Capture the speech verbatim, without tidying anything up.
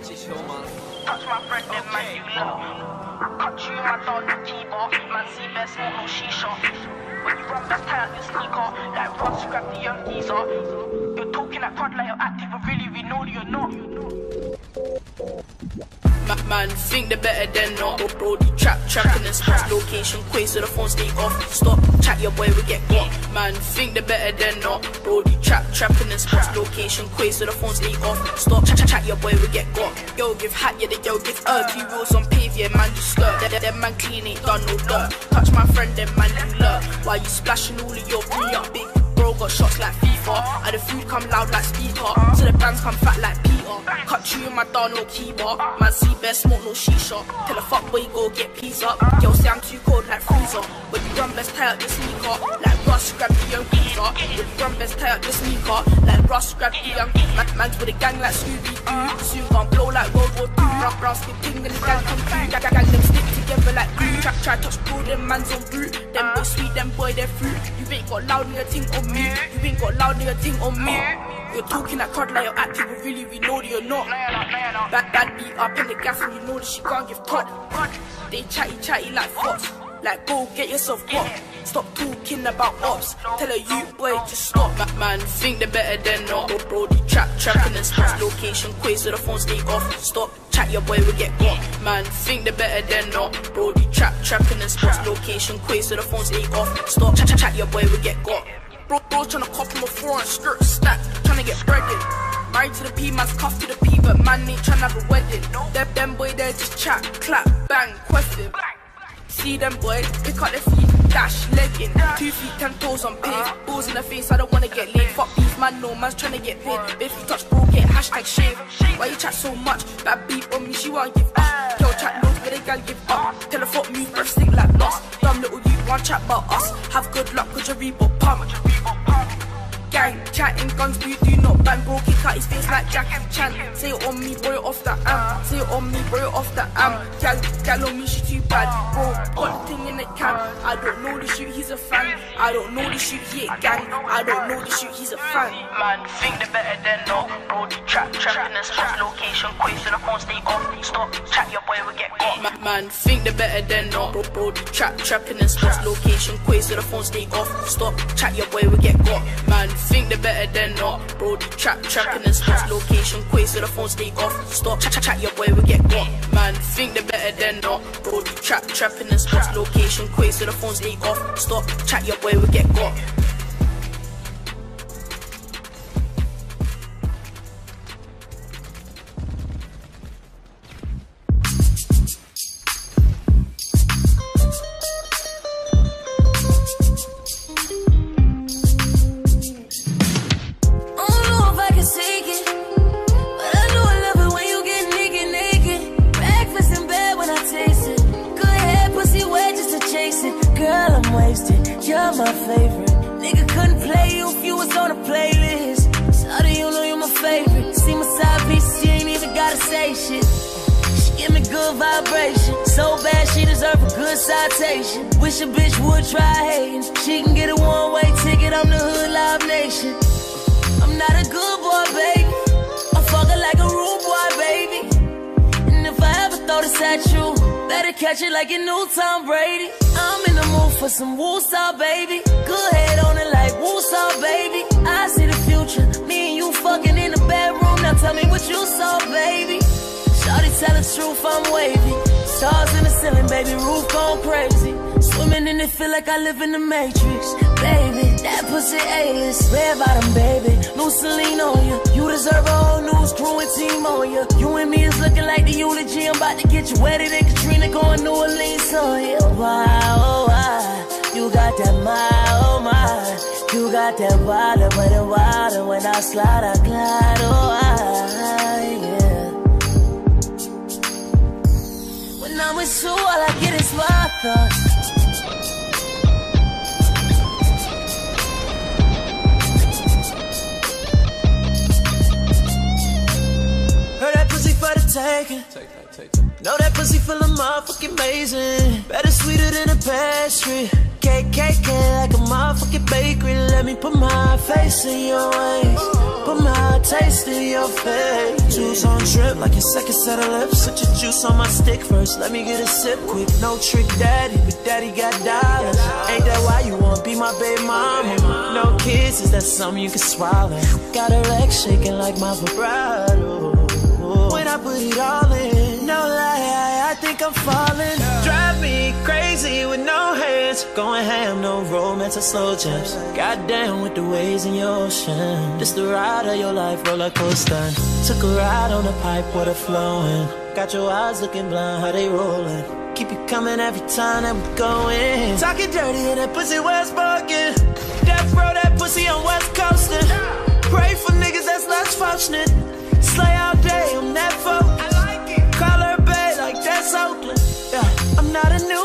Touch my friend, then man, you love. I cut you in my dog, the keyboard. Man, see best, smoke no shisha. When you run best, tie out your sneaker. Like Ross, grab the young geezer. You're talking like crud, like you're active, but really we know that you're not. Man, think they're better than not. Brody trap, trap in the spots. Location quiz, so the phone stay off. Stop, chat your boy, we get got. Man, think they're better than not. Brody trap, trap in the spots. Location quiz, so the phone stay off. Stop, chat, chat your boy, we get got. Yo, give hat, yeah, the yo, give earth. Two wheels on pave, yeah, man, you skirt. That, that man clean, ain't done no dirt. Touch my friend, then man, you lurk. While you splashing all of your free up big. Bro got shots like FIFA, and the food come loud like speaker. So the bands come fat like Peter. Cut you in my dog, no keyboard. Man see best, smoke no shisha. Tell a fuck boy go get peas up. Girl say I'm too cold like freezer. When you run best tie out your sneaker. Like Ross grab the young geezer. When you run best tie out your sneaker. Like Ross grab the young man, man's with a gang like Scooby-Doo. Soon gon' blow like World War Two. Rock brown skin ting and the gang come through. Gang, gang them stick together like glue. Try, try touch bro, them man's on boot. Them boy sweet, them boy they're fruit. You ain't got loud in your ting on me. You ain't got loud in your ting on me. You're talking like crud like you're active, but really we know that you're not. Bad bad beat up in the gas and you know that she can't give top. They chatty chatty like fox. Like go get yourself got. Stop talking about ops. Tell her you boy just stop. Man, think they're better than not. Brody trap, trap in the spots. Location quiz, so the phone stay off. Stop, chat your boy, we get got. Man, think they're better than not. Brody trap, trap in the spots. Location quiz, so the phone stay off. Stop, chat, chat your boy, we get got. Bro, bro tryna cop him a foreign skirt stack, tryna get breaded. Married to the P, man's cuffed to the P, but man ain't tryna have a wedding. Them, them boy there just chat, clap, bang, question. See them boys, pick up their feet, dash, legging. Two feet, ten toes on pave. Balls in the face, I don't wanna get laid. Fuck these man, no man's tryna get paid. If you touch bro, get hashtag shave. Why you chat so much? Bad beat on me, she won't give up. Girl chat loads, but they gal give up. Tell her fuck move, breath stink like lost. Dumb little you, one chat about us. Have good luck, cause your Reebok pump. Gang, chatting guns, we do not ban. Bro, kick out his face like Jackie Chan. Say it on me, bro, off that am. Say it on me, bro, off that am. Gal, gal on me, she too bad. Bro, got the thing in the can. I don't know the shoot, he's a fan. I don't know the shoot, he a gang. I don't know the shoot, he's a fan. Man, think they're better than not. Brody trap, trap in the spots. Location quiz, so the phone stay off. Stop, chat your boy, we get got. Man, man, think they're better than not. Bro, Brody trap, trap in the spots. Location quiz, so the phone stay off. Stop, chat your boy, we get got. Man, think they're better than not. Brody trap, trap in the spots. Location quiz, so the phone stay off. Stop, chat, chat, chat your boy, we get got. Man, think they're better than not. Brody trap, trap in the spots. Location quiz, so the phone stay off. Stop, chat your boy, we get got. Girl, I'm wasted, you're my favorite. Nigga couldn't play you if you was on a playlist. So do you know you're my favorite? See my side piece, she ain't even gotta say shit. She give me good vibration, so bad she deserve a good citation. Wish a bitch would try hating. She can get a one-way ticket, I'm the hood live nation. I'm not a good boy, baby. I'm fucking like a rude boy, baby. And if I ever throw this at you, better catch it like you knew Tom Brady. I'm in the mood for some woo-saw, baby. Good head on it like woo-saw, baby. I see the future, me and you fucking in the bedroom. Now tell me what you saw, baby. Shawty tell the truth, I'm wavy. Stars in the ceiling, baby, roof gone crazy. Swimming in it, feel like I live in the Matrix. Baby, that pussy A-list. Red bottom, baby, new Celine on you. You deserve a whole news crew and team on you. You and me is looking like the eulogy. I'm about to get you wetter than Katrina going New Orleans on you. Wow, oh, wow. You got that my, oh my. You got that water, but the water when I slide, I glide, oh I, yeah. When I'm with you, all I get is my thoughts. Taking. Take that, take that. Know that pussy feel motherfucking amazing. Better sweeter than a pastry. K K K like a motherfucking bakery. Let me put my face in your ways, put my taste in your face. Juice on drip like your second set of lips. Put your juice on my stick first, let me get a sip quick. No trick daddy, but daddy got dollars. Ain't that why you wanna be my baby mama? No kids, is that something you can swallow? Got her legs shaking like my vibrato. When I put it all in, no lie, I think I'm falling. Drive me crazy with no hands, going ham, no romance or slow jams. Goddamn with the waves in your ocean. This the ride of your life, roller coaster. Took a ride on the pipe, water flowing. Got your eyes looking blind, how they rolling. Keep it coming every time that we go in. Talking dirty in that pussy West spoken. Death row that pussy on West Coastin'. Pray for niggas that's less fortunate. Slay all day on that folk. I like it. Call her babe like that's Oakland. Yeah, I'm not a new